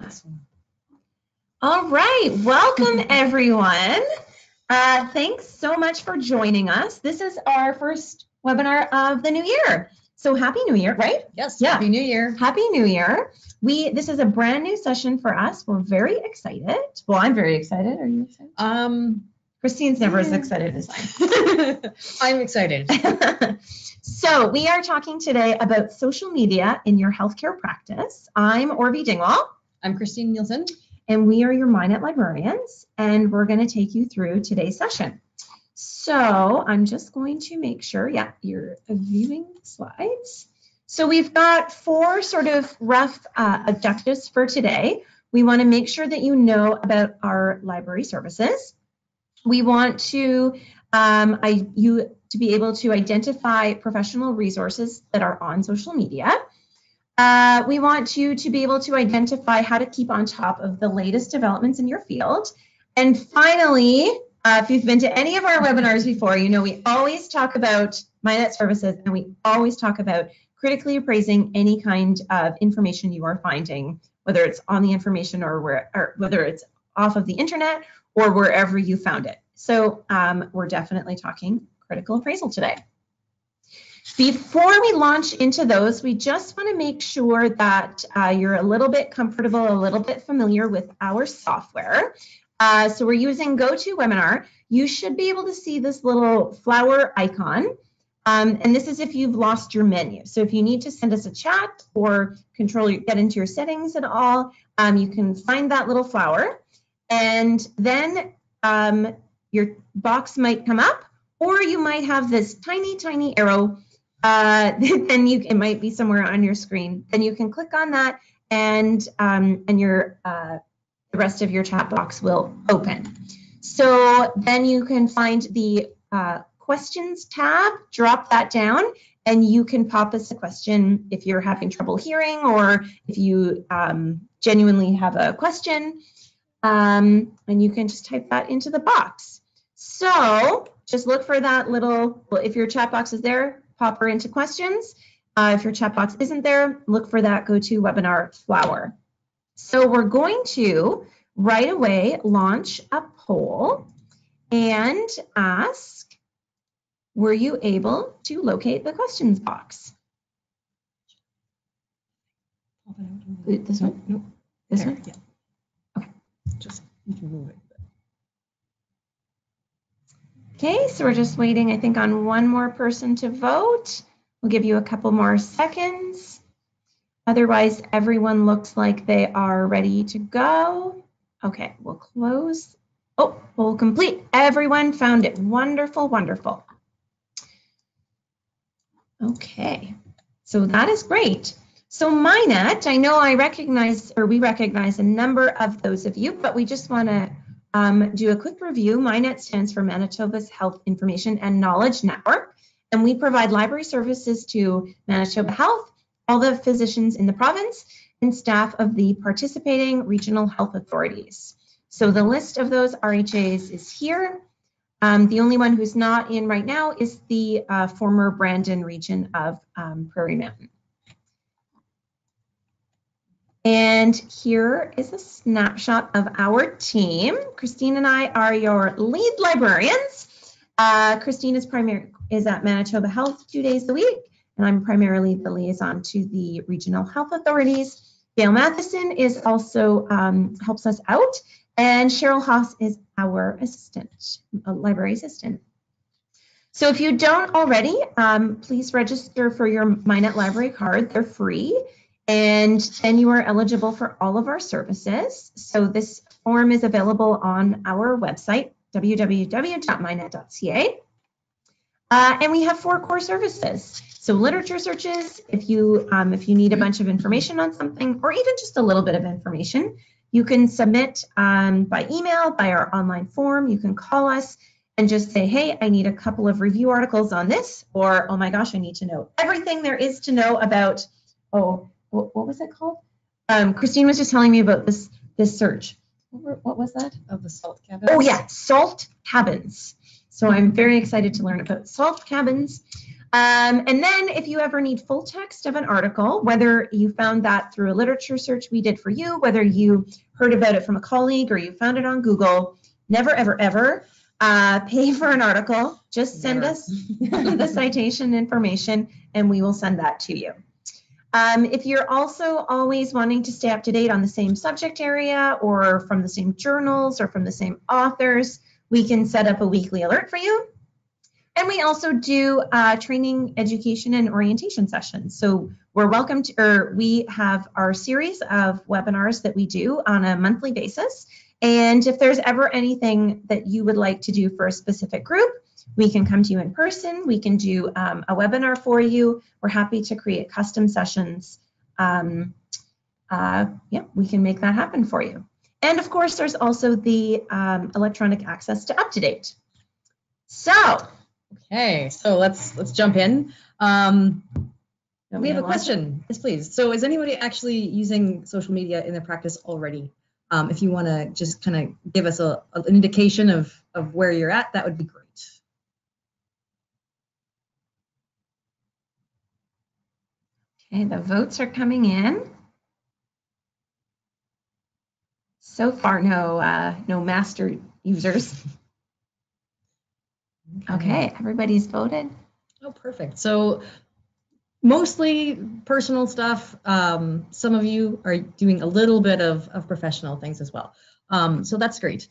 All right, welcome everyone. Thanks so much for joining us. This is our first webinar of the new year. So happy new year, right? Yes, yeah. Happy New Year. Happy New Year. This is a brand new session for us. We're very excited. Well, I'm very excited. Are you excited? Christine's never as excited as I am. I'm excited. So we are talking today about social media in your healthcare practice. I'm Orvie Dingwall. I'm Christine Nielsen. And we are your MyNet librarians, and we're going to take you through today's session. So I'm just going to make sure, you're viewing slides. So we've got 4 sort of rough objectives for today. We want to make sure that you know about our library services. We want to you to be able to identify professional resources that are on social media. We want you to be able to identify how to keep on top of the latest developments in your field. And finally, if you've been to any of our webinars before, you know we always talk about MyNet services, and we always talk about critically appraising any kind of information you are finding, whether it's on the information or whether it's off of the internet or wherever you found it. So we're definitely talking critical appraisal today. Before we launch into those, we just want to make sure that you're a little bit comfortable, a little bit familiar with our software. So we're using GoToWebinar. You should be able to see this little flower icon. And this is if you've lost your menu. So if you need to send us a chat or get into your settings at all, you can find that little flower. And then your box might come up, or you might have this tiny, tiny arrow. Then it might be somewhere on your screen. Then you can click on that, and your the rest of your chat box will open. So then you can find the questions tab, drop that down, and you can pop us a question if you're having trouble hearing, or if you genuinely have a question, and you can just type that into the box. So just look for that little, well, if your chat box is there, pop her into questions. If your chat box isn't there, look for that GoToWebinar flower. So we're going to right away launch a poll and ask, were you able to locate the questions box? This one? Nope. This one? Yeah. Okay. Just you can move it. Okay, so we're just waiting, I think, on one more person to vote. We'll give you a couple more seconds. Otherwise, everyone looks like they are ready to go. Okay, we'll close. Oh, we'll complete. Everyone found it. Wonderful, wonderful. Okay, so that is great. So MyNet, I know we recognize a number of those of you, but we just want to do a quick review. MyNet stands for Manitoba's Health Information and Knowledge Network, and we provide library services to Manitoba Health, all the physicians in the province, and staff of the participating regional health authorities. So the list of those RHAs is here. The only one who's not in right now is the former Brandon region of Prairie Mountain. And here is a snapshot of our team. Christine and I are your lead librarians. Christine is at Manitoba Health 2 days a week, and I'm primarily the liaison to the regional health authorities. Dale Matheson is also helps us out, and Cheryl Haas is our assistant, library assistant. So if you don't already, please register for your MyNet library card. They're free. And then you are eligible for all of our services. So this form is available on our website, www.mynet.ca. And we have 4 core services. So literature searches, if you need a bunch of information on something, or even just a little bit of information, you can submit by email, by our online form. You can call us and just say, hey, I need a couple of review articles on this, or, oh my gosh, I need to know everything there is to know about, what was it called? Christine was just telling me about this search. What was that? Of the salt cabins. Oh yeah, salt cabins. So I'm very excited to learn about salt cabins. And then if you ever need full text of an article, whether you found that through a literature search we did for you, whether you heard about it from a colleague or you found it on Google, never, ever, ever pay for an article. Just send Never. us the citation information and we will send that to you. If you're also always wanting to stay up to date on the same subject area or from the same journals or from the same authors, we can set up a weekly alert for you. And we also do training, education, and orientation sessions. So we're welcome to, or we have our series of webinars that we do on a monthly basis. And if there's ever anything that you would like to do for a specific group, we can come to you in person. We can do a webinar for you. We're happy to create custom sessions. Yeah, we can make that happen for you. And of course, there's also the electronic access to UpToDate. So, Okay, so let's jump in. We have a question. Yes, please. So is anybody actually using social media in their practice already? If you want to just kind of give us an indication of where you're at, that would be great. Okay, the votes are coming in. So far, no master users. Okay, everybody's voted. Oh, perfect. So mostly personal stuff. Some of you are doing a little bit of professional things as well. So that's great.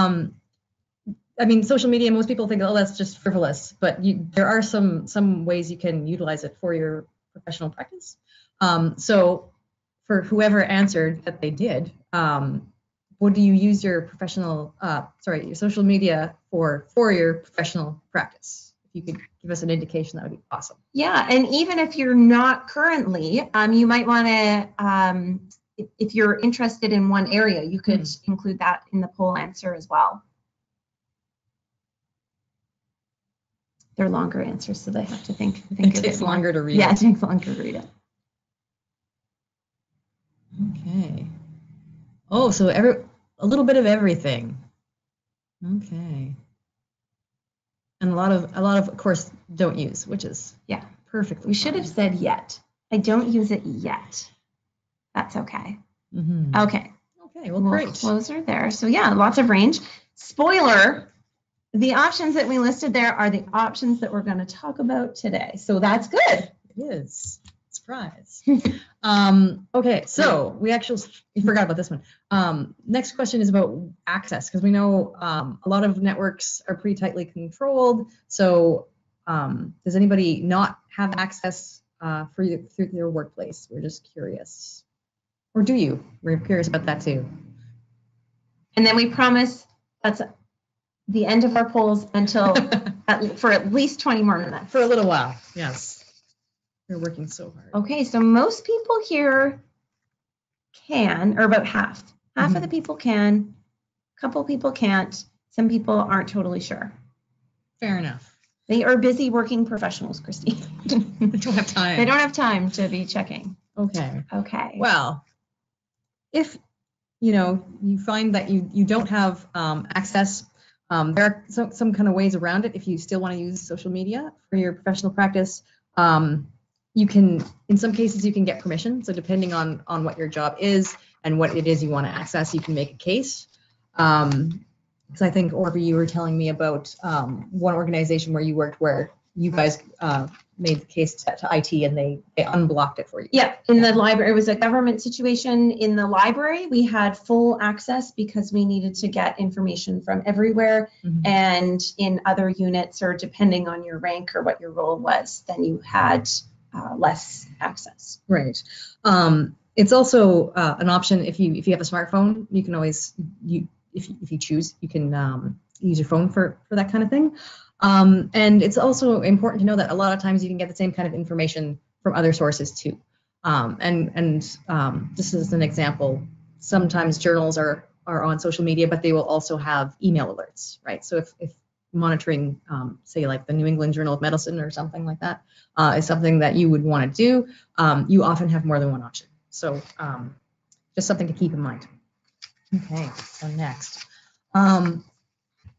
I mean, social media, most people think, oh, that's just frivolous, but there are some ways you can utilize it for your professional practice. So for whoever answered that they did, what do you use your your social media for your professional practice? If you could give us an indication, that would be awesome. Yeah, and even if you're not currently, you might want to, if you're interested in one area, you could include that in the poll answer as well. They're longer answers, so they have to think it takes longer to read. Yeah, it takes longer to read it. Okay. Oh, so a little bit of everything. Okay. And a lot of course, don't use, which is perfect. We should have said yet. I don't use it yet. That's okay. Mm-hmm. Okay. Okay, well, great. Closer there. So yeah, lots of range. Spoiler, the options that we listed there are the options that we're going to talk about today. So that's good. It is. Surprise. Okay, so we forgot about this one. Next question is about access, because we know a lot of networks are pretty tightly controlled. So does anybody not have access through their workplace? We're just curious. Or do you? We're curious about that too. And then we promise that's the end of our polls until for at least 20 more minutes. For a little while, yes. We're working so hard. Okay, so most people here can, or about half. Half of the people can, a couple people can't, some people aren't totally sure. Fair enough. They are busy working professionals, Christy. They don't have time. They don't have time to be checking. Okay. Okay. Well, if you find that you don't have access, there are some kind of ways around it. If you still want to use social media for your professional practice, you can, in some cases, you can get permission. So depending on what your job is and what it is you want to access, you can make a case. So I think, Orby, you were telling me about one organization where you worked where you guys made the case to IT and they unblocked it for you. Yeah, in the library. It was a government situation. In the library, we had full access because we needed to get information from everywhere. And in other units, or depending on your rank or what your role was, then you had less access. Right. It's also an option if you have a smartphone. You can always if you choose, you can use your phone for that kind of thing. And it's also important to know that a lot of times you can get the same kind of information from other sources too. And this is an example. Sometimes journals are on social media, but they will also have email alerts, right? So if monitoring, say like the New England Journal of Medicine or something like that, is something that you would want to do, you often have more than one option. So just something to keep in mind. Okay, so next.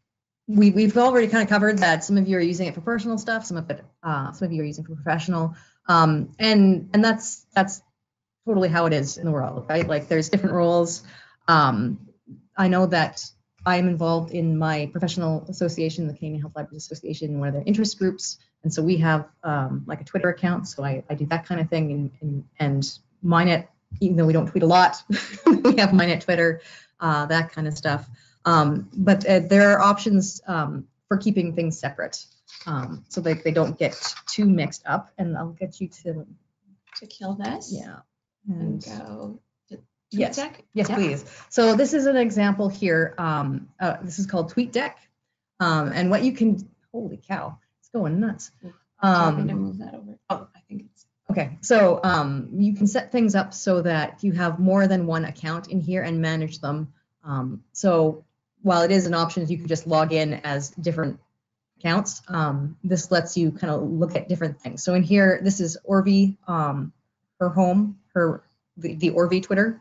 we've already kind of covered that some of you are using it for personal stuff, some of you are using it for professional, and that's totally how it is in the world, right? Like there's different roles. I know that I'm involved in my professional association, the Canadian Health Libraries Association, one of their interest groups, and so we have like a Twitter account, so I do that kind of thing, and Minet, even though we don't tweet a lot, we have Minet Twitter, that kind of stuff. But there are options for keeping things separate, so they don't get too mixed up. And I'll get you to kill this. Yeah. And go to Yes, TweetDeck. yes, Yep. please. So this is an example here. This is called TweetDeck, and what you can. Holy cow, it's going nuts. Trying to move that over. Oh, I think it's. Okay, so you can set things up so that you have more than one account in here and manage them. So while it is an option, you can just log in as different accounts. This lets you kind of look at different things. So in here, this is Orvie, her home, the Orvie Twitter.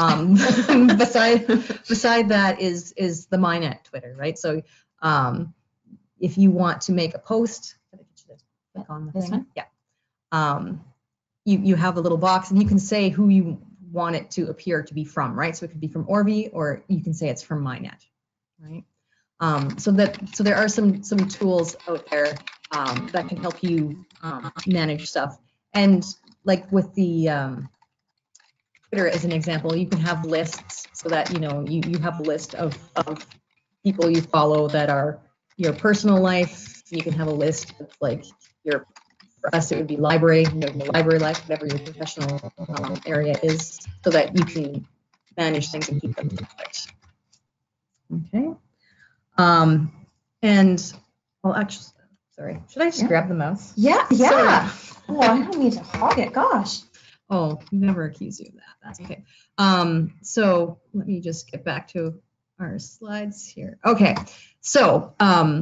Beside that is the Minet Twitter, right? So if you want to make a post, click on the this thing. one? Yeah. You have a little box, and you can say who you want it to appear to be from, right? So it could be from Orvie, or you can say it's from Minet, right? So there are some tools out there that can help you manage stuff. And like with the Twitter as an example, you can have lists so that you have a list of people you follow that are your personal life. You can have a list of like your, for us it would be library, library life, whatever your professional area is, so that you can manage things and keep them separate. Okay. And well, actually, sorry, should I just grab the mouse? Yeah. Sorry. Oh, I don't need to hog it. Gosh. Oh, never accuse you of that. That's okay. So let me just get back to our slides here. Okay. So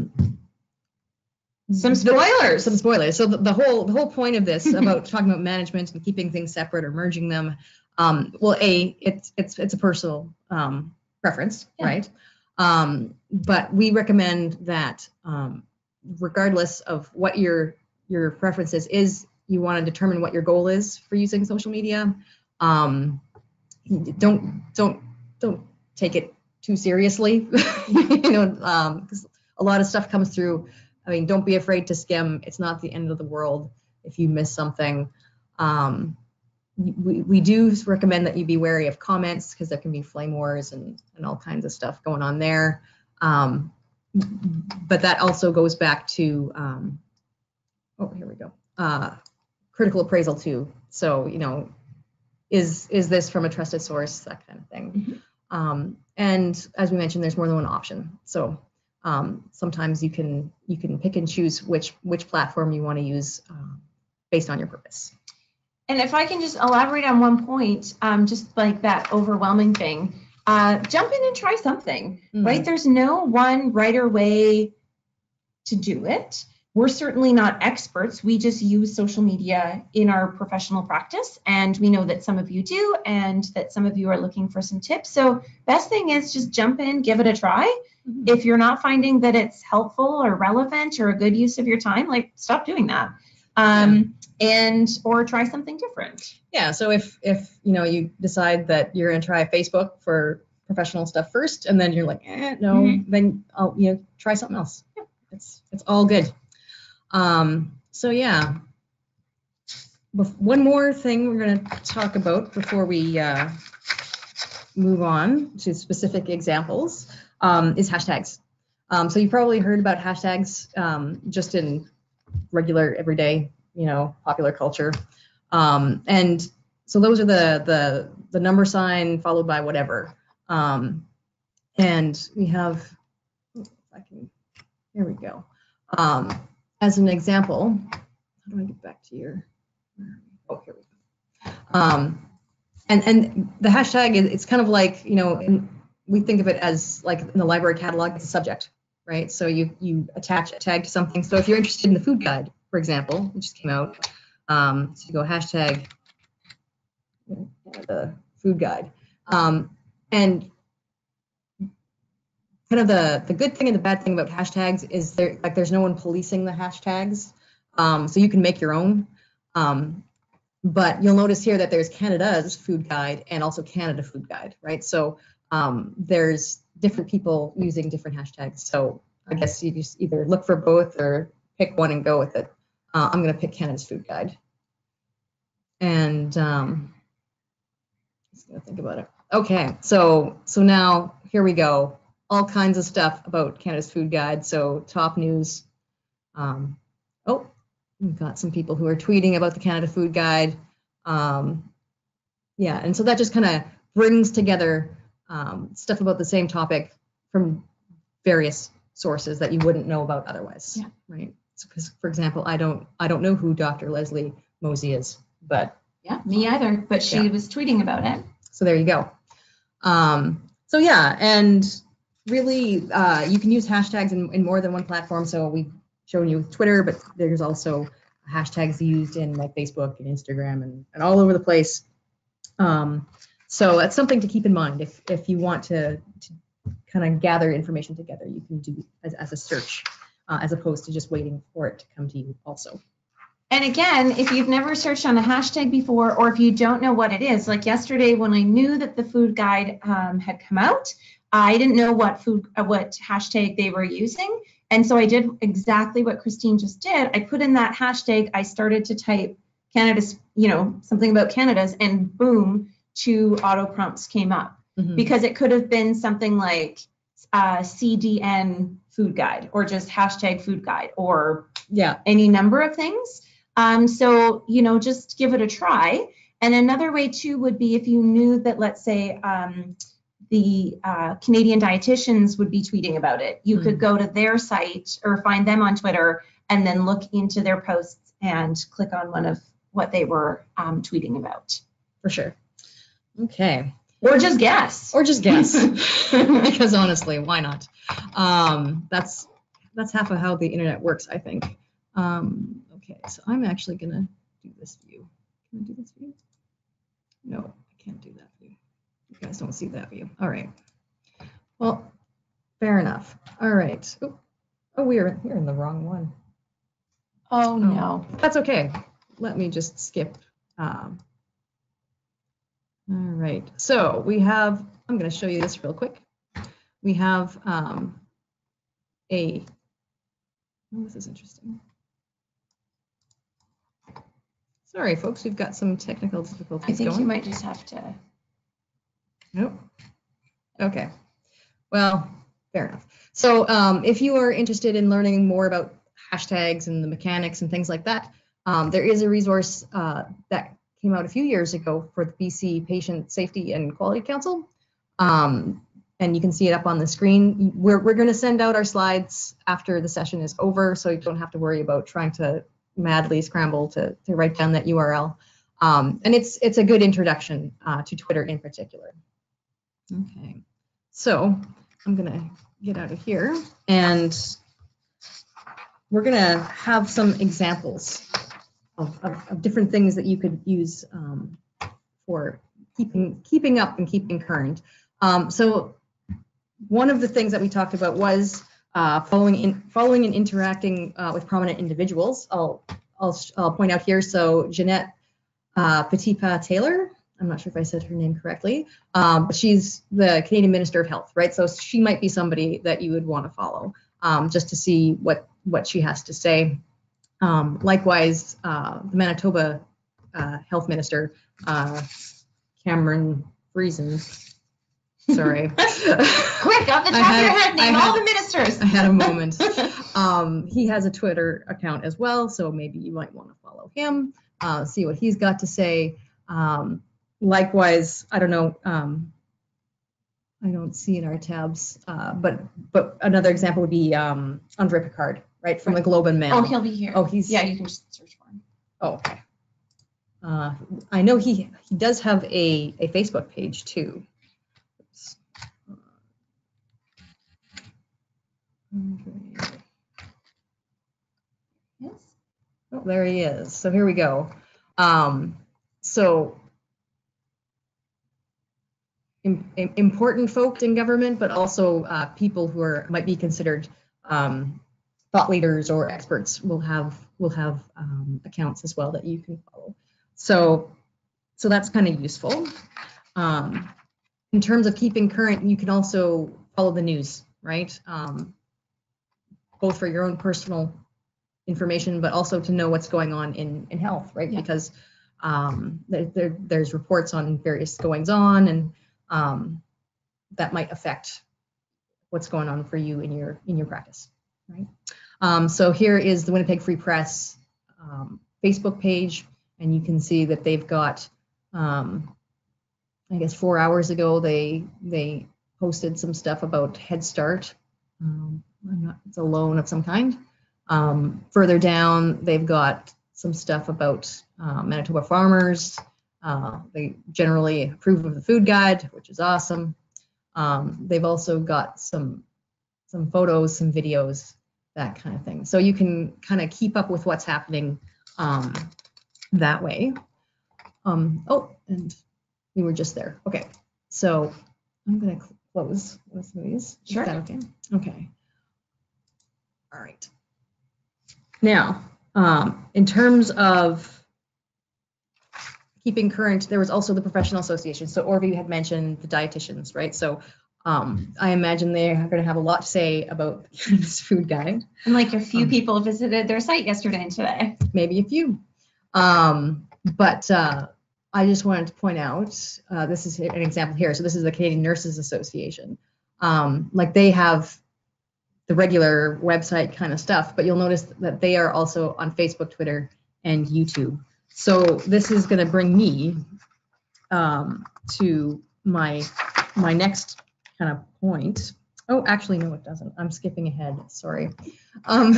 some spoilers. So the whole point of this about talking about management and keeping things separate or merging them, well, it's a personal preference, right? But we recommend that regardless of what your preference is, you want to determine what your goal is for using social media. Don't take it too seriously, because a lot of stuff comes through. I mean, don't be afraid to skim. It's not the end of the world if you miss something. We do recommend that you be wary of comments, because there can be flame wars and all kinds of stuff going on there. But that also goes back to, oh, here we go. Critical appraisal too. So, is this from a trusted source, that kind of thing. Mm-hmm. And as we mentioned, there's more than one option. So sometimes you can pick and choose which platform you want to use based on your purpose. And if I can just elaborate on one point, just like that overwhelming thing, jump in and try something, right? There's no one right or way to do it. We're certainly not experts. We just use social media in our professional practice, and we know that some of you do, and that some of you are looking for some tips. So best thing is just jump in, give it a try. Mm-hmm. If you're not finding that it's helpful or relevant or a good use of your time, like stop doing that. Or try something different. Yeah. So if you decide that you're going to try Facebook for professional stuff first, and then you're like, no, mm-hmm. then I'll try something else. Yeah. It's all good. So yeah, one more thing we're going to talk about before we move on to specific examples is hashtags. So you've probably heard about hashtags just in regular, everyday, popular culture. And so those are the number sign followed by whatever. And we have, here we go. As an example, how do I get back to your, oh, here we go. And the hashtag, it's kind of like, we think of it as like in the library catalog, it's a subject, right? So you attach a tag to something. So if you're interested in the food guide, for example, which just came out, so you go hashtag the food guide. And kind of the good thing and the bad thing about hashtags is there's no one policing the hashtags. So you can make your own. But you'll notice here that there's Canada's food guide and also Canada food guide, right? So there's different people using different hashtags. So I guess you just either look for both or pick one and go with it. I'm going to pick Canada's food guide. And just going to think about it. Okay, so now here we go. All kinds of stuff about Canada's food guide. So top news. Oh, we've got some people who are tweeting about the Canada food guide. Yeah, and so that just kind of brings together stuff about the same topic from various sources that you wouldn't know about otherwise. Yeah. Right. So, for example, I don't know who Dr. Leslie Mosey is, but yeah, me either. But she was tweeting about it. So there you go. So yeah, and really, you can use hashtags in more than one platform. So we've shown you Twitter, but there's also hashtags used in like Facebook and Instagram and all over the place. So that's something to keep in mind if you want to kind of gather information together. You can do as a search as opposed to just waiting for it to come to you also. And again, if you've never searched on a hashtag before, or if you don't know what it is, like yesterday when I knew that the food guide had come out, I didn't know what hashtag they were using. And so I did exactly what Christine just did. I put in that hashtag, I started to type Canada's, something about Canada's, and boom, 2 auto prompts came up. Mm-hmm. Because it could have been something like CDN food guide, or just hashtag food guide, or any number of things. So, just give it a try. And another way too would be if you knew that, let's say, the Canadian dietitians would be tweeting about it. You could go to their site or find them on Twitter and then look into their posts and click on one of what they were tweeting about. For sure. Okay. Or just guess. Because honestly, why not? That's half of how the internet works, I think. Okay, so I'm actually gonna do this view. Can I do this view? No, I can't do that view. You guys don't see that view. All right. Well, fair enough. All right. Oh, we're in the wrong one. Oh no. That's okay. Let me just skip. All right. So we have. I'm going to show you this real quick. We have Oh, this is interesting. Sorry, folks, we've got some technical difficulties. I think you might just have to. Nope. Okay. Well, fair enough. So if you are interested in learning more about hashtags and the mechanics and things like that, there is a resource that came out a few years ago for the BC Patient Safety and Quality Council. And you can see it up on the screen. We're going to send out our slides after the session is over, so you don't have to worry about trying to madly scramble to write down that URL. And it's a good introduction to Twitter in particular. Okay, so I'm going to get out of here, and we're going to have some examples of different things that you could use for keeping up and keeping current. So one of the things that we talked about was following and interacting with prominent individuals. I'll point out here. So Jeanette Petipa Taylor, I'm not sure if I said her name correctly, but she's the Canadian Minister of Health, right? So she might be somebody that you would want to follow just to see what she has to say. Likewise, the Manitoba Health Minister, Cameron Friesen. Sorry. Quick, off the top of your head, name all the ministers. I had a moment. He has a Twitter account as well, so maybe you might want to follow him, see what he's got to say. Likewise, I don't know, I don't see in our tabs, but another example would be Andre Picard, right, from the Globe and Mail. Oh, he'll be here. Oh, yeah, you can just search for him. Oh, okay. I know he does have a Facebook page too. Yes. Oh, there he is. So here we go. So important folks in government, but also people who might be considered thought leaders or experts will have accounts as well that you can follow. So that's kind of useful. In terms of keeping current, you can also follow the news, right? Both for your own personal information, but also to know what's going on in health, right? Yeah. Because there's reports on various goings on, and that might affect what's going on for you in your practice, right? So here is the Winnipeg Free Press Facebook page, and you can see that they've got, I guess 4 hours ago, they posted some stuff about Head Start. It's a loan of some kind. Further down, they've got some stuff about Manitoba farmers. They generally approve of the food guide, which is awesome. They've also got some photos, some videos, that kind of thing. So you can kind of keep up with what's happening that way. Oh, and we were just there. Okay, so I'm going to close with these. Sure. Is that okay? Okay. All right. Now, in terms of keeping current, there was also the professional association. So Orvie had mentioned the dietitians, right? So I imagine they're going to have a lot to say about the cannabis food guide. And like a few people visited their site yesterday and today. Maybe a few. But I just wanted to point out, this is an example here. So this is the Canadian Nurses Association. Like they have the regular website kind of stuff, but you'll notice that they are also on Facebook, Twitter, and YouTube. So this is going to bring me to my next kind of point. Oh, actually, no, it doesn't. I'm skipping ahead. Sorry. All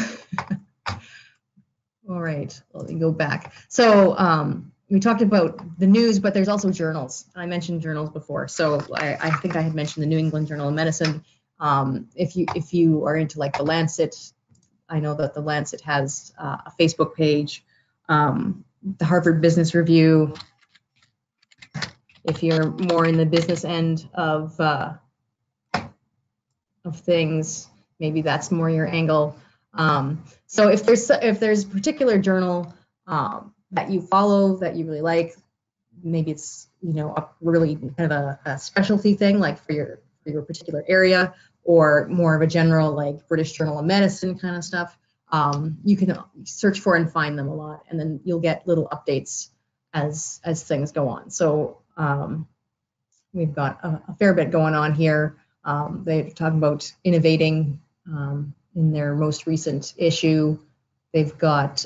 right, let me go back. So we talked about the news, but there's also journals. I mentioned journals before. So I think I had mentioned the New England Journal of Medicine. If you are into like the Lancet, I know that the Lancet has a Facebook page. The Harvard Business Review. If you're more in the business end of things, maybe that's more your angle. So if there's a particular journal that you follow that you really like, maybe it's a really kind of a specialty thing like for your particular area, or more of a general like British Journal of Medicine kind of stuff. You can search for and find them a lot, and then you'll get little updates as things go on. So we've got a fair bit going on here. They're talking about innovating in their most recent issue. They've got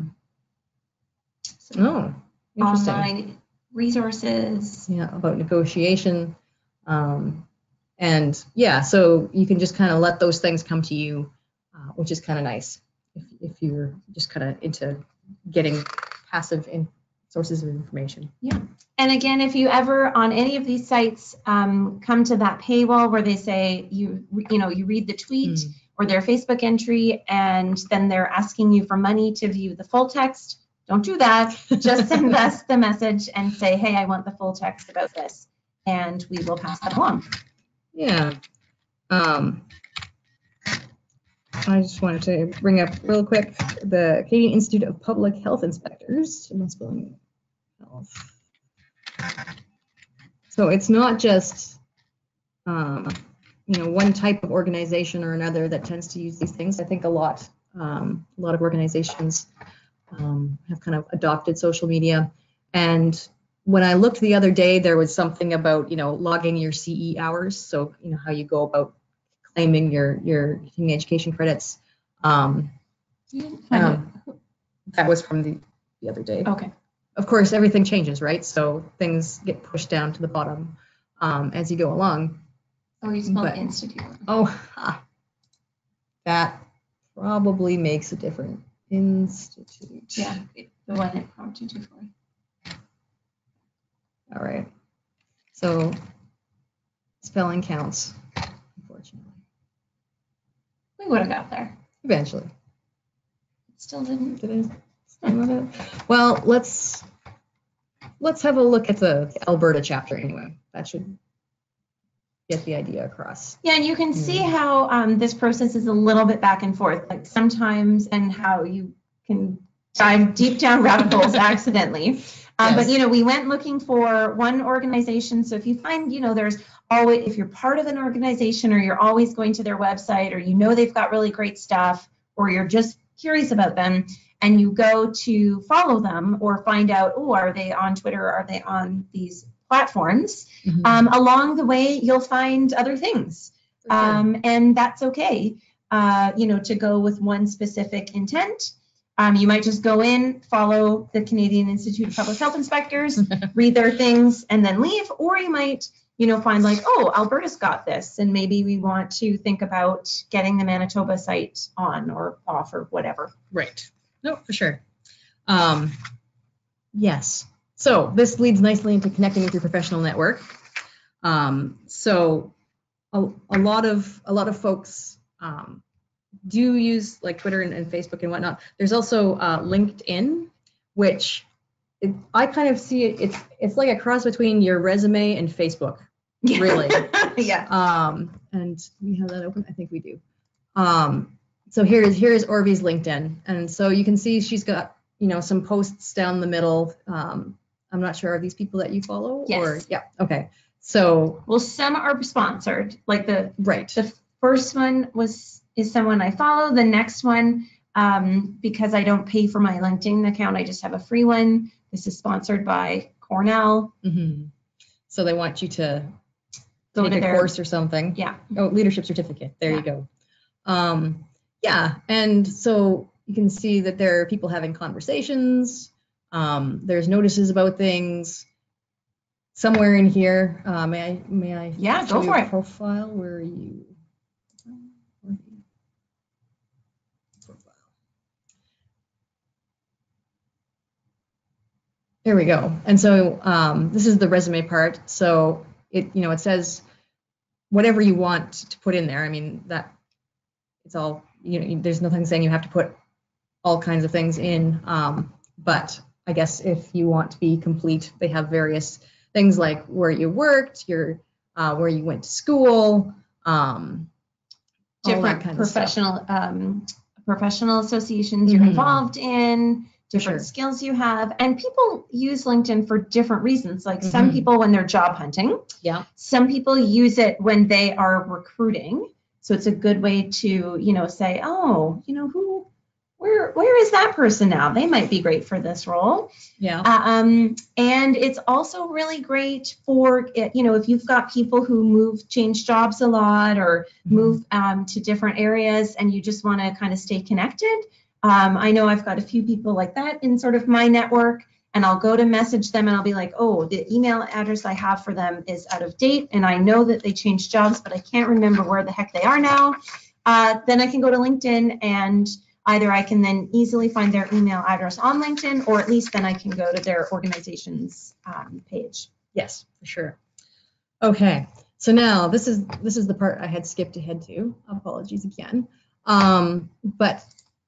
interesting online resources. Yeah, about negotiation. And yeah, so you can just kind of let those things come to you, which is kind of nice if you're just kind of into getting passive sources of information. Yeah. And again, if you ever on any of these sites come to that paywall where they say you read the tweet or their Facebook entry, and then they're asking you for money to view the full text, don't do that. Just send us the message and say, hey, I want the full text about this, and we will pass that along. Yeah. I just wanted to bring up real quick the Canadian Institute of Public Health Inspectors. So it's not just one type of organization or another that tends to use these things. I think a lot of organizations have kind of adopted social media. And when I looked the other day, there was something about logging your CE hours. So how you go about claiming your continuing education credits. That was from the other day. Okay. Of course, everything changes, right? So things get pushed down to the bottom as you go along. Oh, you spelled institute. Oh, that probably makes a difference. Institute. Yeah, the one that prompted you for. All right. So spelling counts, unfortunately. We would have got there. Eventually. It still didn't. Did it? Well, let's have a look at the Alberta chapter anyway. That should get the idea across. Yeah, and you can see how this process is a little bit back and forth, like sometimes, and how you can dive deep down rabbit holes accidentally. But we went looking for one organization. So if you find, there's always, if you're part of an organization, or you're always going to their website, or they've got really great stuff, or you're just curious about them, and you go to follow them or find out, are they on Twitter, or are they on these platforms? Along the way, you'll find other things, and that's okay. To go with one specific intent. You might just go in, follow the Canadian Institute of Public Health Inspectors, read their things, and then leave. Or you might, find like, Alberta's got this, and maybe we want to think about getting the Manitoba site on or off or whatever. Right. No, for sure. Yes. So this leads nicely into connecting with your professional network. So a lot of folks do use like Twitter and Facebook and whatnot. There's also LinkedIn, which I kind of see it's like a cross between your resume and Facebook, really. Yeah. And we have that open. I think we do. So here is Orvy's LinkedIn, and so you can see she's got some posts down the middle. I'm not sure, are these people that you follow? Yes. Or yeah. Okay. So some are sponsored. Like the the first one is someone I follow. The next one, because I don't pay for my LinkedIn account, I just have a free one. This is sponsored by Cornell. Mm-hmm. So they want you to go take to a course or something. Yeah. Oh, leadership certificate. There you go. Yeah, and so you can see that there are people having conversations. There's notices about things. Somewhere in here, may I? Yeah, go for it. Profile. Where are you? Profile. There we go. And so this is the resume part. So it says whatever you want to put in there. I mean, that it's all, there's nothing saying you have to put all kinds of things in. But I guess if you want to be complete, they have various things like where you worked, where you went to school, different kind professional associations you're involved in, different skills you have. And people use LinkedIn for different reasons. Like some people when they're job hunting. Yeah. Some people use it when they are recruiting. So it's a good way to, say, where is that person now? They might be great for this role. Yeah. And it's also really great for, if you've got people who change jobs a lot, or move to different areas, and you just want to kind of stay connected. I know I've got a few people like that in sort of my network, and I'll go to message them and I'll be like, the email address I have for them is out of date, and I know that they changed jobs, but I can't remember where the heck they are now. Then I can go to LinkedIn, and either I can then easily find their email address on LinkedIn, or at least then I can go to their organization's page. Yes, for sure. Okay, so now this is the part I had skipped ahead to. Apologies again. But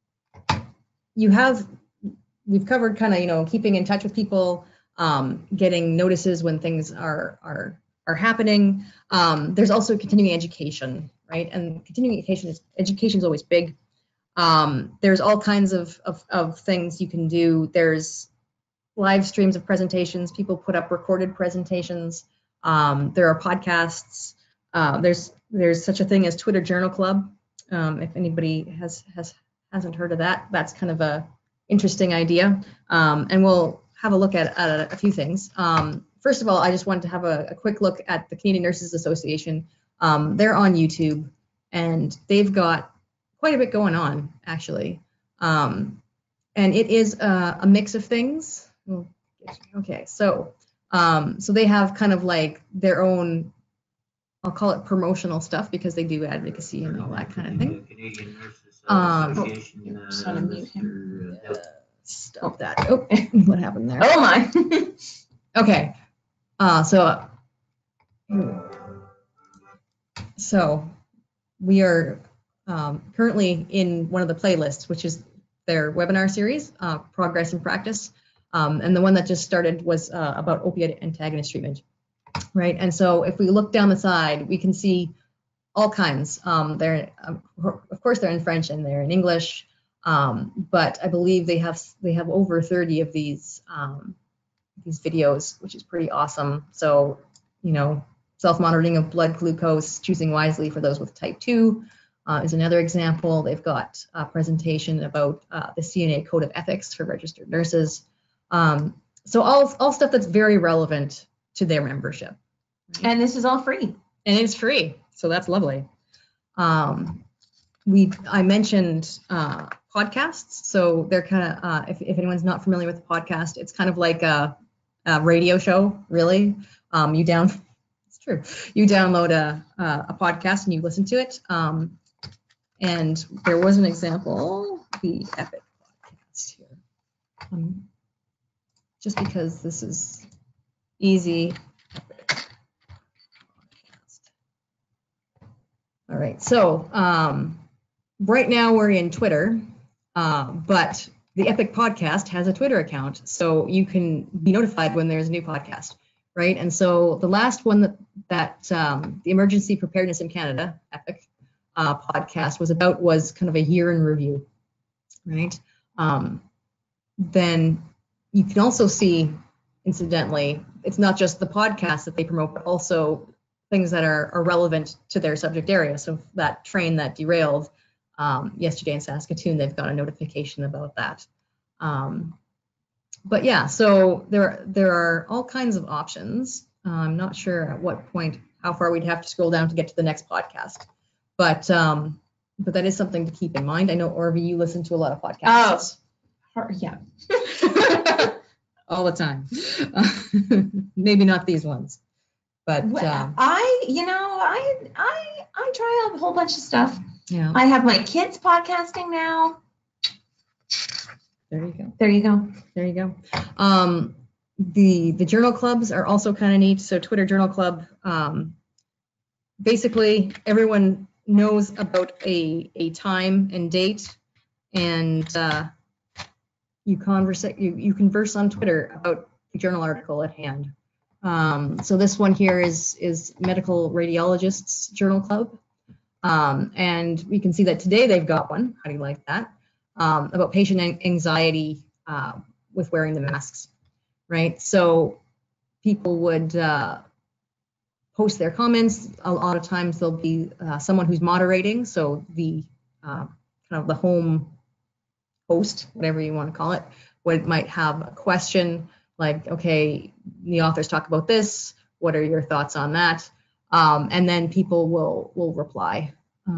we've covered kind of, keeping in touch with people, getting notices when things are happening. There's also continuing education, right? And continuing education is always big. There's all kinds of things you can do. There's live streams of presentations. People put up recorded presentations. There are podcasts. There's such a thing as Twitter Journal Club. If anybody hasn't heard of that, that's kind of a interesting idea. And we'll have a look at a few things. First of all, I just wanted to have a quick look at the Canadian Nurses Association. They're on YouTube, and they've got quite a bit going on, actually. And it is a mix of things. Okay, so they have kind of like their own, I'll call it promotional stuff, because they do advocacy and all that kind of thing. Canadian Nurses Association. Just want to mute him. Stop that. Oh, what happened there? Oh my. Okay. So we are currently in one of the playlists, which is their webinar series, Progress in Practice. And the one that just started was about opioid antagonist treatment. right? And so if we look down the side, we can see all kinds. They're of course they're in French and they're in English, but I believe they have over 30 of these videos, which is pretty awesome. So, you know, self-monitoring of blood glucose, choosing wisely for those with type 2 is another example. They've got a presentation about the CNA Code of Ethics for registered nurses. So all stuff that's very relevant to their membership. Right? And this is all free. And it's free, so that's lovely. I mentioned podcasts, so they're kind of if anyone's not familiar with the podcast, it's kind of like a radio show, really. It's true. You download a podcast and you listen to it. And there was an example, the Epic podcast here. Just because this is easy. All right, so right now we're in Twitter, but the Epic Podcast has a Twitter account, so you can be notified when there's a new podcast, right? And so the last one that the Emergency Preparedness in Canada, Epic podcast was kind of a year in review, right? Then you can also see, incidentally, it's not just the podcast that they promote, but also things that are relevant to their subject area. So that train that derailed yesterday in Saskatoon, they've got a notification about that. But yeah, so there are all kinds of options. I'm not sure at what point, how far we'd have to scroll down to get to the next podcast. But that is something to keep in mind. I know, Orvie, you listen to a lot of podcasts. Oh, yeah. All the time. Maybe not these ones. But I try a whole bunch of stuff. Yeah. I have my kids podcasting now. There you go. There you go. There you go. The journal clubs are also kind of neat. So Twitter Journal Club, basically everyone knows about a time and date, and you converse on Twitter about the journal article at hand. So this one here is Medical Radiologists Journal Club. And we can see that today they've got one. How do you like that? About patient anxiety with wearing the masks, right? So people would post their comments. A lot of times there'll be someone who's moderating. So the kind of the home host, whatever you want to call it, might have a question like, okay, the authors talk about this. What are your thoughts on that? And then people will reply.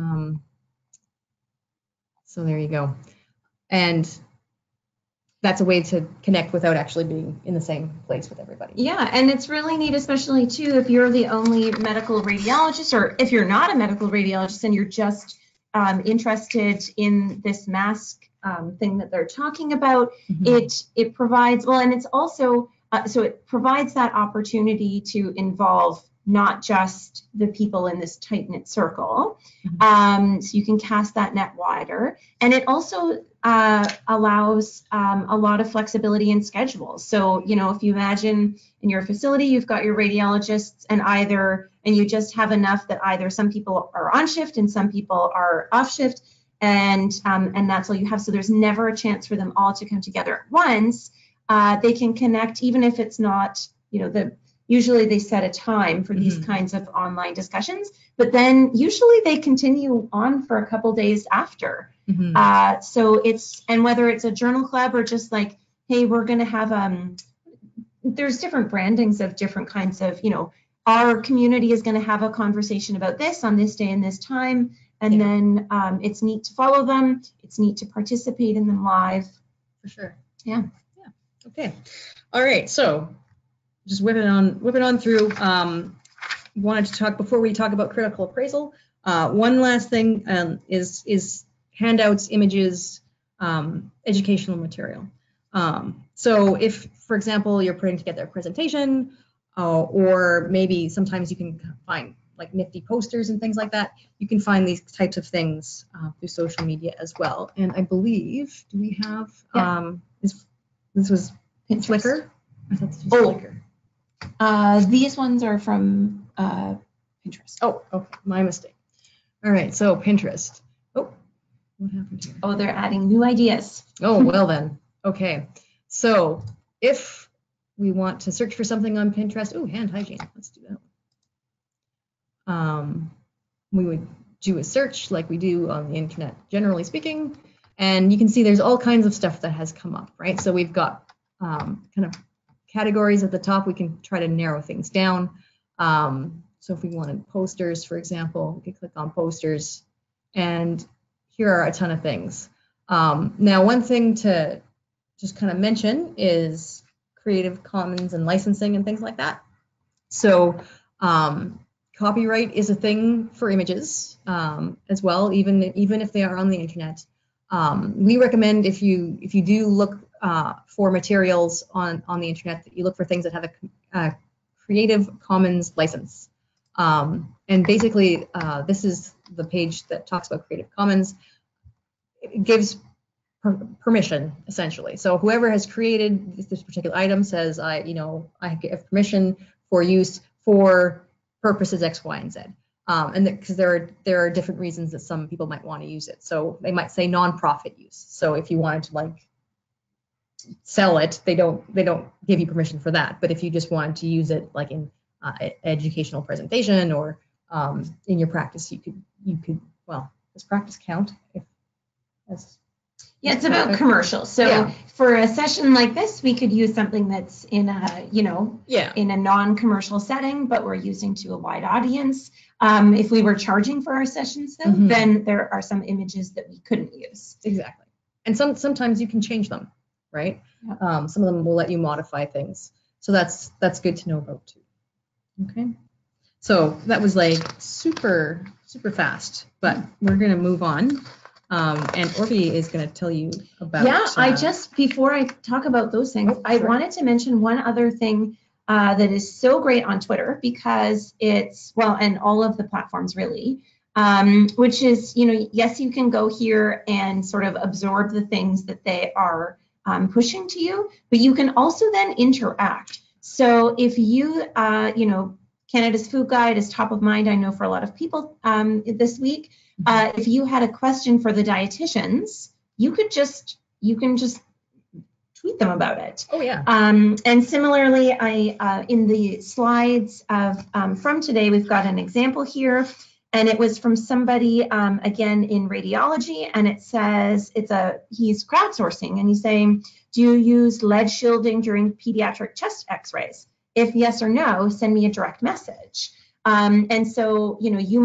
So there you go. And that's a way to connect without actually being in the same place with everybody. Yeah, and it's really neat, especially too, if you're the only medical radiologist, or if you're not a medical radiologist and you're just interested in this mask thing that they're talking about. Mm-hmm. It provides, well, and it's also, so it provides that opportunity to involve not just the people in this tight-knit circle. Mm-hmm. So you can cast that net wider. And it also allows a lot of flexibility in schedules. So, you know, if you imagine in your facility, you've got your radiologists and you just have enough that either some people are on shift and some people are off shift, and that's all you have. So there's never a chance for them all to come together at once. They can connect, even if it's not, you know, usually they set a time for these mm-hmm. kinds of online discussions, but then usually they continue on for a couple days after. Mm-hmm. So and whether it's a journal club or just like, hey, we're going to have, there's different brandings of different kinds of, you know, our community is going to have a conversation about this on this day and this time. And then it's neat to follow them. It's neat to participate in them live. For sure. Yeah. Yeah. Okay. All right. So just whip it on through. Wanted to talk, before we talk about critical appraisal, one last thing is handouts, images, educational material. So if, for example, you're putting together a presentation, or maybe sometimes you can find like nifty posters and things like that, you can find these types of things through social media as well. And I believe, do we have, this was Flickr? I thought this was Flickr. These ones are from Pinterest. Oh, okay, my mistake. All right, so Pinterest. Oh, what happened here? Oh, they're adding new ideas. Oh, well then. Okay, so if we want to search for something on Pinterest, oh, hand hygiene. Let's do that. We would do a search like we do on the internet, generally speaking, and you can see there's all kinds of stuff that has come up, right? So we've got kind of categories at the top. We can try to narrow things down. So if we wanted posters, for example, we could click on posters, and here are a ton of things. Now, one thing to just kind of mention is Creative Commons and licensing and things like that. So copyright is a thing for images as well, even if they are on the internet. We recommend if you do look for materials on the internet, that you look for things that have a Creative Commons license. And basically, this is the page that talks about Creative Commons. It gives permission, essentially. So whoever has created this particular item says, I give permission for use for purposes X, Y, and Z. And because there are different reasons that some people might want to use it. So they might say nonprofit use. So if you wanted to like sell it, they don't give you permission for that. But if you just wanted to use it like in educational presentation or in your practice, you could. Well, does practice count? Yeah, it's about commercial. So for a session like this, we could use something that's in a, in a non-commercial setting, but we're using to a wide audience. If we were charging for our sessions, though, then there are some images that we couldn't use. Exactly. And sometimes you can change them, right? Yep. Some of them will let you modify things. So that's good to know about too. Okay. So that was like super, super fast, but we're going to move on. And Orvie is going to tell you about. Yeah, before I talk about those things, I wanted to mention one other thing that is so great on Twitter because and all of the platforms really, which is, yes, you can go here and sort of absorb the things that they are pushing to you, but you can also then interact. So if you, Canada's Food Guide is top of mind, I know, for a lot of people this week. If you had a question for the dietitians, you can just tweet them about it. Oh yeah. And similarly, in the slides from today, we've got an example here, and it was from somebody again in radiology, and it says he's crowdsourcing, and he's saying, do you use lead shielding during pediatric chest X-rays? If yes or no, send me a direct message. And so, you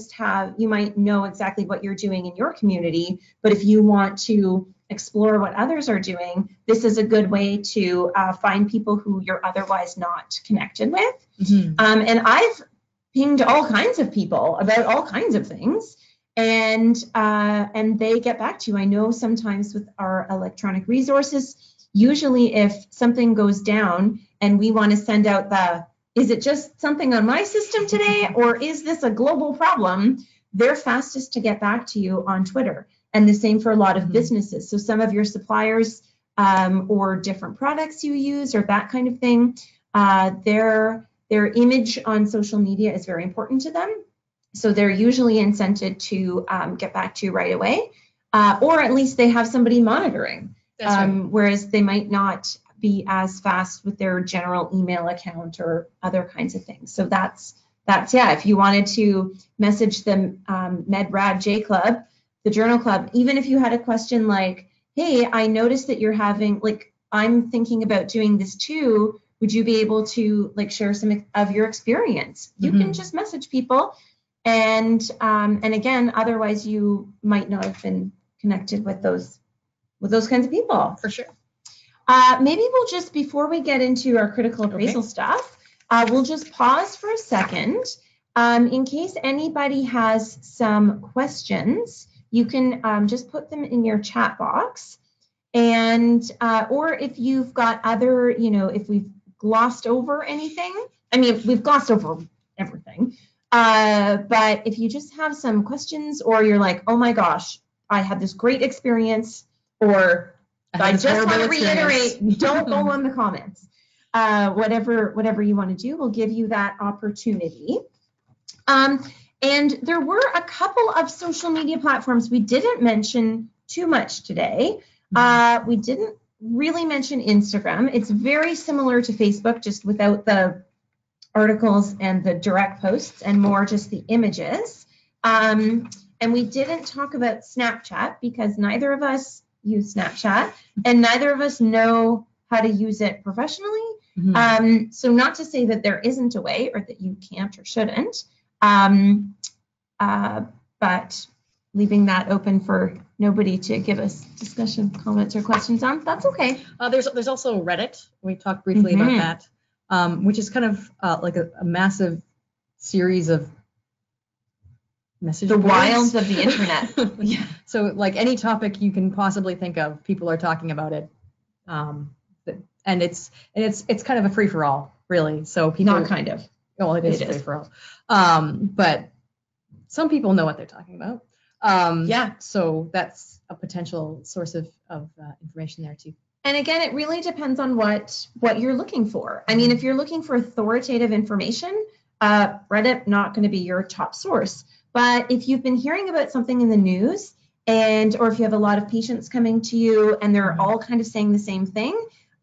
might know exactly what you're doing in your community, but if you want to explore what others are doing, this is a good way to find people who you're otherwise not connected with. Mm-hmm. And I've pinged all kinds of people about all kinds of things, and they get back to you. I know sometimes with our electronic resources, usually if something goes down and we want to send out is it just something on my system today, or is this a global problem? They're fastest to get back to you on Twitter. And the same for a lot of businesses. So some of your suppliers or different products you use or that kind of thing, their image on social media is very important to them. So they're usually incented to get back to you right away, or at least they have somebody monitoring. That's right. Whereas they might not be as fast with their general email account or other kinds of things. So that's if you wanted to message the MedRad J Club, the Journal Club, even if you had a question like, hey, I noticed that you're having, I'm thinking about doing this too, would you be able to share some of your experience? You can just message people, and again, otherwise you might not have been connected with those kinds of people. For sure. Maybe we'll just, before we get into our critical appraisal stuff, we'll just pause for a second. In case anybody has some questions, you can just put them in your chat box. And, or if you've got other, if we've glossed over anything, we've glossed over everything. But if you just have some questions, or you're like, oh my gosh, I had this great experience, or I just want to reiterate, don't go on the comments. whatever you want to do, we'll give you that opportunity. And there were a couple of social media platforms we didn't mention too much today. We didn't really mention Instagram. It's very similar to Facebook, just without the articles and the direct posts and more just the images. And we didn't talk about Snapchat because neither of us use Snapchat and neither of us know how to use it professionally. So not to say that there isn't a way or that you can't or shouldn't, but leaving that open for nobody to give us discussion, comments, or questions on, that's okay. There's also Reddit. We talked briefly about that, which is kind of like a massive series of message boards. Wilds of the internet. Yeah. So like any topic you can possibly think of, people are talking about it, and it's kind of a free for all, really. So people Not kind of. Well, it is free for all, but some people know what they're talking about. Yeah. So that's a potential source of information there too. And again, it really depends on what you're looking for. I mean, if you're looking for authoritative information, Reddit not going to be your top source. But if you've been hearing about something in the news, or if you have a lot of patients coming to you and they're all kind of saying the same thing,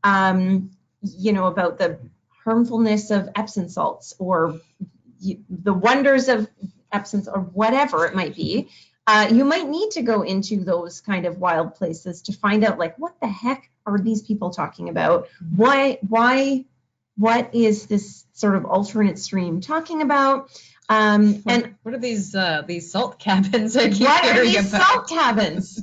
about the harmfulness of Epsom salts or the wonders of Epsom or whatever it might be, you might need to go into those kind of wild places to find out, like, what the heck are these people talking about? What is this sort of alternate stream talking about? And what are these salt cabins? What are these salt cabins?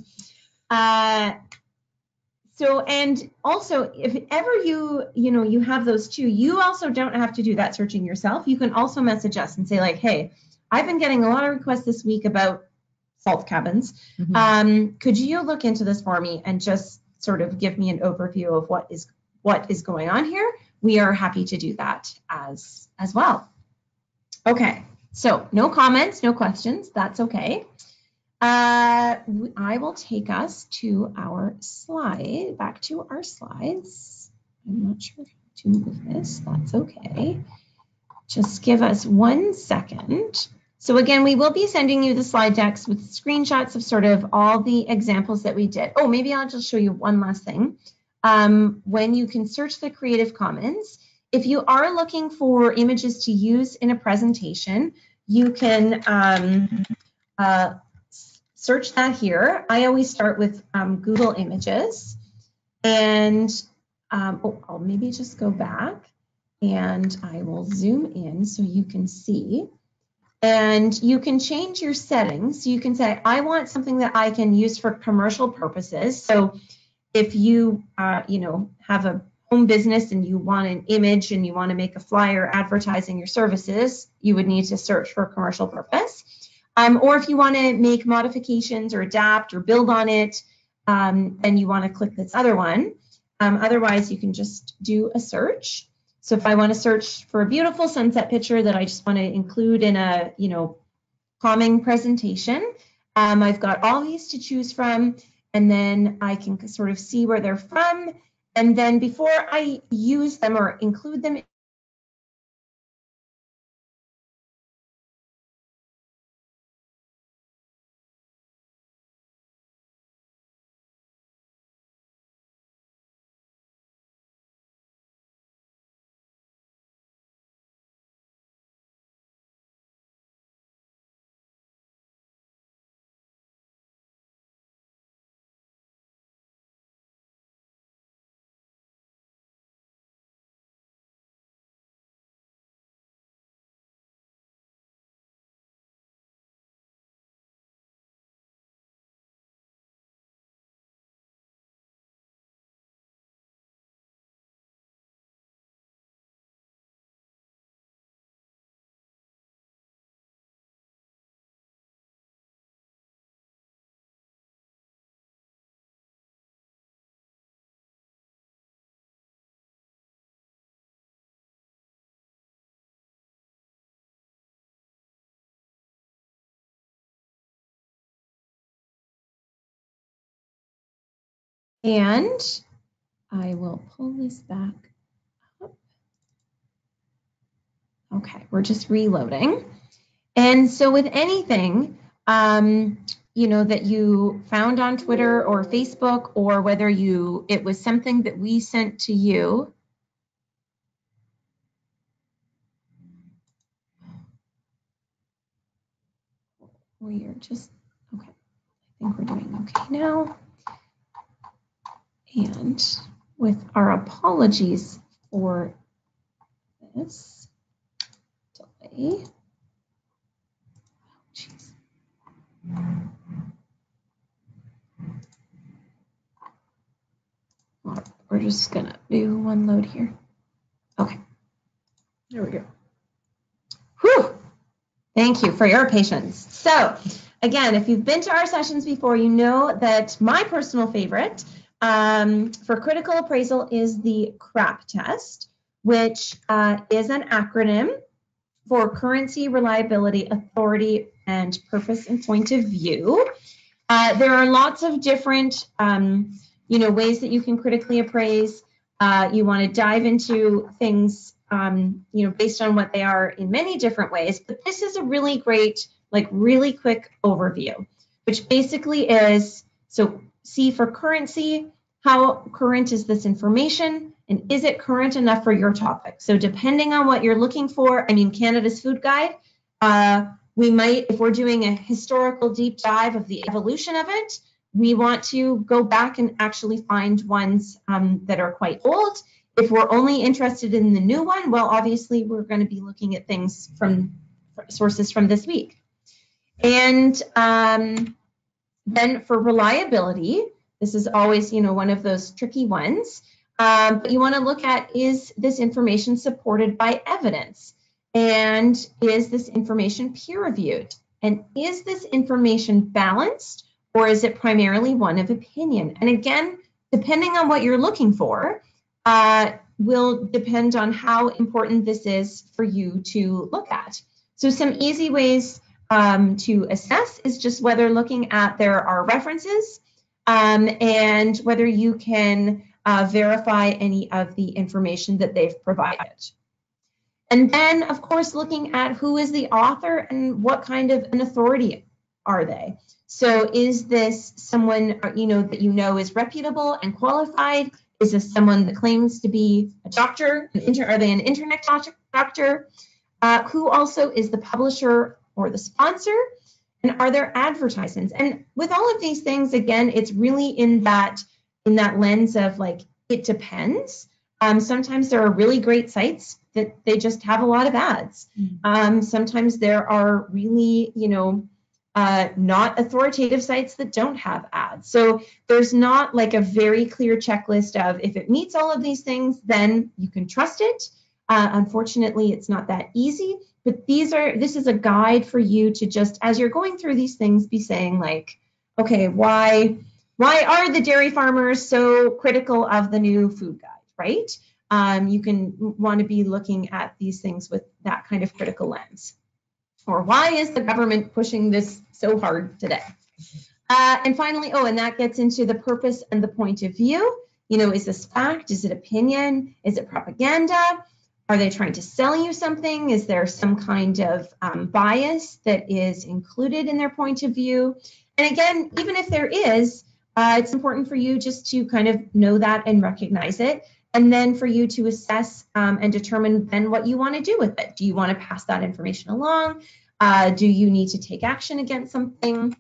So, and also, if ever you have those too, you also don't have to do that searching yourself. You can also message us and say, like, hey, I've been getting a lot of requests this week about salt cabins. Could you look into this for me and just sort of give me an overview of what is going on here? We are happy to do that as well. Okay, so no comments, no questions. That's okay. I will take us to back to our slides. I'm not sure how to move this. That's okay. Just give us 1 second. So again, we will be sending you the slide decks with screenshots of sort of all the examples that we did. Oh, maybe I'll just show you one last thing. When you can search the Creative Commons, if you are looking for images to use in a presentation, you can search that here. I always start with Google Images, and I'll maybe just go back and I will zoom in so you can see. And you can change your settings. You can say, I want something that I can use for commercial purposes. So if you, have a home business and you want an image and you want to make a flyer advertising your services, you would need to search for a commercial purpose. Or if you want to make modifications or adapt or build on it, then you want to click this other one. Otherwise, you can just do a search. So if I want to search for a beautiful sunset picture that I just want to include in a, calming presentation, I've got all these to choose from, and then I can sort of see where they're from. And then before I use them or include them and I will pull this back up. Okay, we're just reloading. And so with anything, that you found on Twitter or Facebook, or whether it was something that we sent to you. We are just, okay, I think we're doing okay now. And with our apologies for this delay. Jeez. We're just gonna do one load here. Okay, there we go. Whew. Thank you for your patience. So again, if you've been to our sessions before, you know that my personal favorite for critical appraisal is the CRAP test, which is an acronym for currency, reliability, authority, and purpose and point of view. There are lots of different ways that you can critically appraise. You want to dive into things based on what they are in many different ways, but this is a really great, really quick overview, which basically is, so C for currency, how current is this information, and is it current enough for your topic? So depending on what you're looking for, Canada's Food Guide, we might, if we're doing a historical deep dive of the evolution of it, we want to go back and actually find ones that are quite old. If we're only interested in the new one, well, obviously we're going to be looking at things from sources from this week. And then for reliability, this is always, one of those tricky ones. But you want to look at, is this information supported by evidence? And is this information peer-reviewed? And is this information balanced, or is it primarily one of opinion? And again, depending on what you're looking for, will depend on how important this is for you to look at. So some easy ways to assess is just whether looking at there are references and whether you can verify any of the information that they've provided. And then, of course, looking at who is the author and what kind of an authority are they. So is this someone that is reputable and qualified? Is this someone that claims to be a doctor? Are they an internet doctor? Who also is the publisher or the sponsor? And are there advertisements? And with all of these things, again, it's really in that lens of it depends. Sometimes there are really great sites that they just have a lot of ads. Sometimes there are really, not authoritative sites that don't have ads. So there's not a very clear checklist of if it meets all of these things, then you can trust it. Unfortunately, it's not that easy, but this is a guide for you to just, as you're going through these things, be saying okay, why are the dairy farmers so critical of the new food guide, right? You can want to be looking at these things with that kind of critical lens. Or why is the government pushing this so hard today? And finally, and that gets into the purpose and the point of view. Is this fact? Is it opinion? Is it propaganda? Are they trying to sell you something? Is there some kind of bias that is included in their point of view? And again, even if there is, it's important for you just to kind of know that and recognize it. And then for you to assess and determine then what you want to do with it. Do you want to pass that information along? Do you need to take action against something?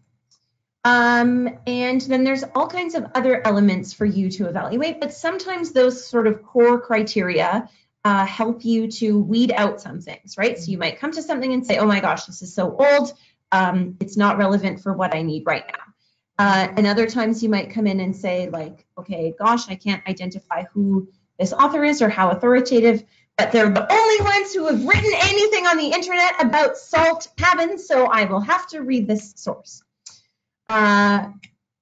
And then there's all kinds of other elements for you to evaluate, but sometimes those sort of core criteria help you to weed out some things, right? So you might come to something and say, oh my gosh, this is so old. It's not relevant for what I need right now. And other times you might come in and say okay, gosh, I can't identify who this author is or how authoritative, but they're the only ones who have written anything on the internet about salt cabins, so I will have to read this source. And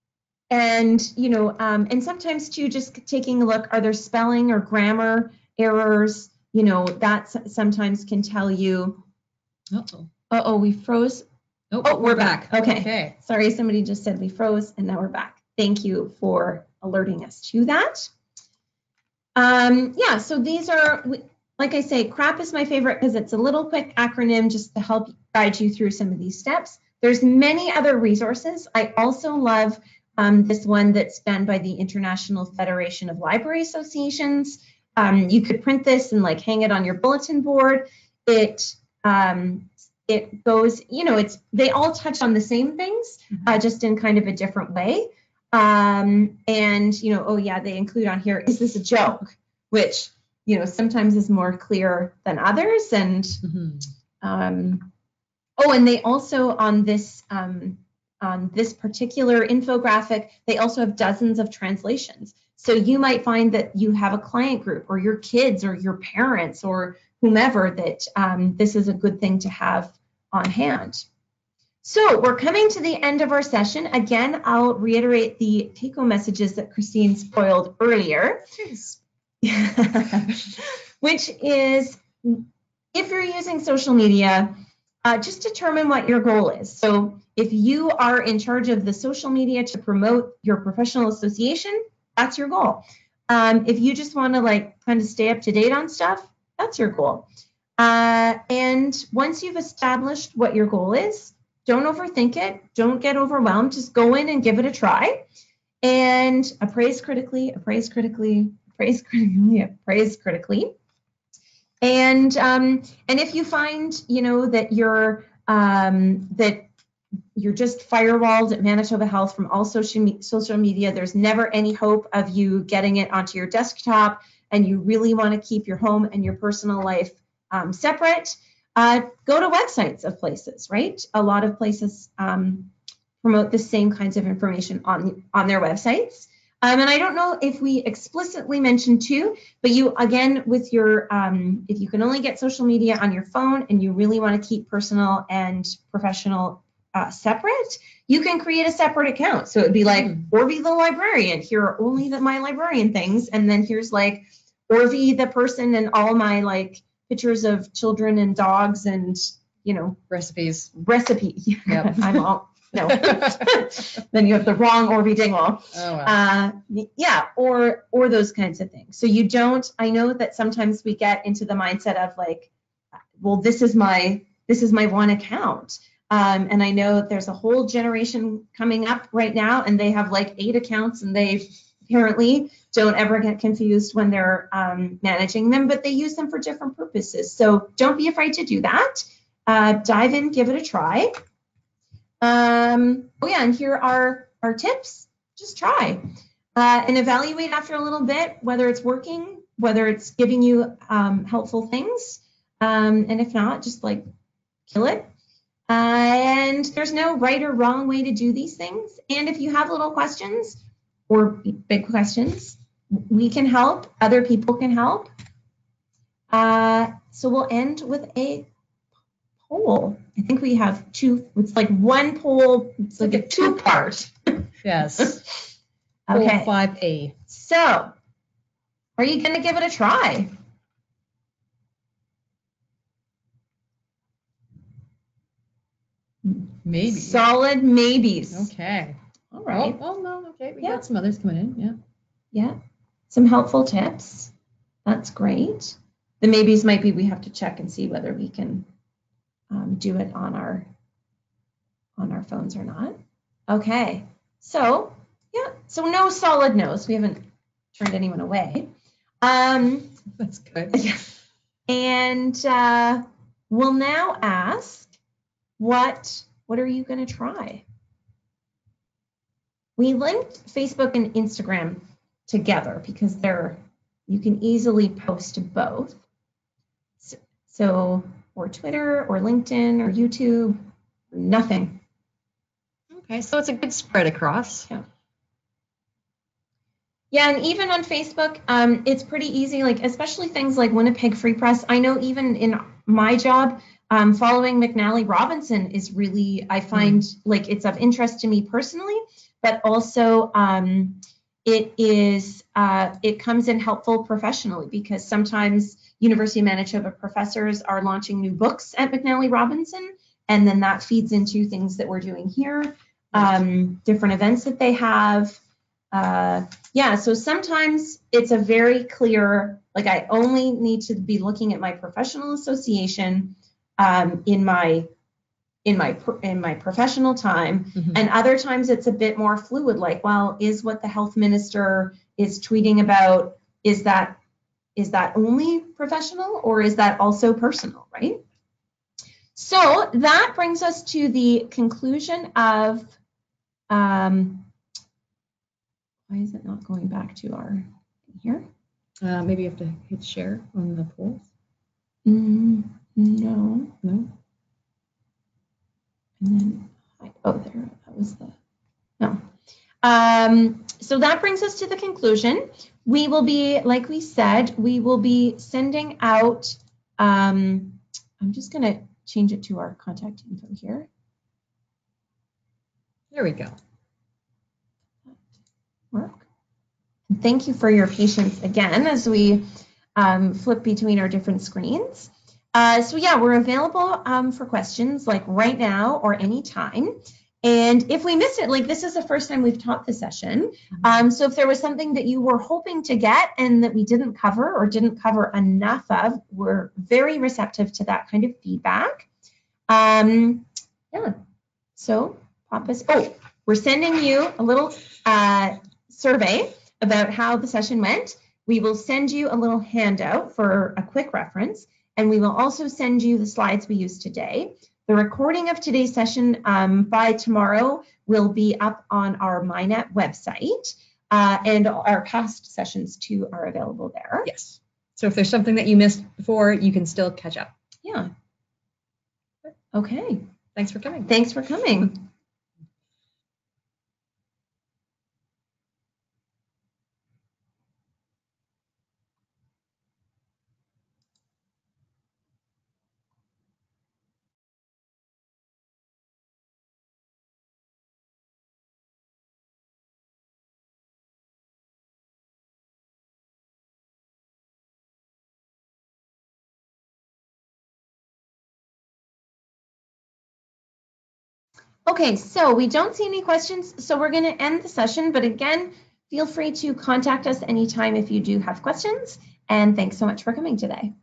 sometimes too, just taking a look, are there spelling or grammar errors? That sometimes can tell you. Uh-oh, we froze. Oh, we're back. Okay. Sorry, somebody just said we froze and now we're back. Thank you for alerting us to that. So these are, like I say, CRAP is my favorite because it's a little quick acronym just to help guide you through some of these steps. There's many other resources. I also love this one that's done by the International Federation of Library Associations. You could print this and like hang it on your bulletin board. It goes, they all touch on the same things, just in kind of a different way. And, oh yeah, they include on here, is this a joke? Which, sometimes is more clear than others. And, and they also on this particular infographic, they also have dozens of translations. So you might find that you have a client group or your kids or your parents or whomever that this is a good thing to have on hand. So we're coming to the end of our session. Again, I'll reiterate the take-home messages that Christine spoiled earlier, which is if you're using social media, just determine what your goal is. So if you are in charge of the social media to promote your professional association, that's your goal. If you just want to kind of stay up to date on stuff, that's your goal. And once you've established what your goal is, don't overthink it. Don't get overwhelmed. Just go in and give it a try. And appraise critically, appraise critically, appraise critically, appraise critically. And if you find, that you're just firewalled at Manitoba Health from all social media, there's never any hope of you getting it onto your desktop, and you really want to keep your home and your personal life separate, go to websites of places, right? A lot of places promote the same kinds of information on their websites. And I don't know if we explicitly mentioned too, but you, again, with your, if you can only get social media on your phone and you really want to keep personal and professional separate, you can create a separate account. So it'd be like Orvie the librarian, here are only my librarian things. And then here's like Orvie the person and all my pictures of children and dogs and, recipes. Yep. I'm all, no. Then you have the wrong Orvie Dingwall. Oh, wow. Yeah, or those kinds of things. So you don't, I know that sometimes we get into the mindset of well, this is my one account. And I know there's a whole generation coming up right now and they have 8 accounts and they apparently don't ever get confused when they're managing them, but they use them for different purposes. So don't be afraid to do that. Dive in, give it a try. And here are our tips. Just try and evaluate after a little bit whether it's working, whether it's giving you helpful things. And if not, just kill it. And there's no right or wrong way to do these things. And if you have little questions or big questions, we can help. Other people can help. So we'll end with a poll. I think we have 2. It's one poll. It's a 2-part. Yes. Okay. Poll 5A. So, are you going to give it a try? Maybe. Solid maybes. Okay. All right. Oh, no. Okay. We got some others coming in. Yeah. Yeah. Some helpful tips. That's great. The maybes might be we have to check and see whether we can do it on our phones or not. Okay. So, yeah. So no solid no's. We haven't turned anyone away. That's good. Yeah. And we'll now ask, what are you going to try? We linked Facebook and Instagram together because you can easily post to both. So, or Twitter or LinkedIn or YouTube, nothing. Okay, so it's a good spread across. Yeah. Yeah, and even on Facebook, it's pretty easy, especially things like Winnipeg Free Press. I know even in my job, following McNally Robinson is really, I find it's of interest to me personally, but also it comes in helpful professionally because sometimes University of Manitoba professors are launching new books at McNally Robinson, and then that feeds into things that we're doing here, different events that they have. yeah, so sometimes it's a very clear, like I only need to be looking at my professional association in my professional time. And other times it's a bit more fluid, like, well, is what the health minister is tweeting about, is that only professional or is that also personal, right? So that brings us to the conclusion of, why is it not going back to our here? Maybe you have to hit share on the polls. No. No. And then, oh, there, that was the, no. So that brings us to the conclusion. We will be, like we said, we will be sending out, I'm just going to change it to our contact info here. There we go. Work. And thank you for your patience again as we flip between our different screens. So yeah, we're available for questions like right now or anytime. And if we missed it, like this is the first time we've taught the session. So if there was something that you were hoping to get and that we didn't cover or didn't cover enough of, we're very receptive to that kind of feedback. Yeah, so pop us, oh, we're sending you a little survey about how the session went. We will send you a little handout for a quick reference, and we will also send you the slides we used today. The recording of today's session by tomorrow will be up on our MyNet website, and our past sessions too are available there. Yes. So if there's something that you missed before, you can still catch up. Yeah. Okay. Thanks for coming. Thanks for coming. Okay, so we don't see any questions, so we're going to end the session. But again, feel free to contact us anytime if you do have questions. And thanks so much for coming today.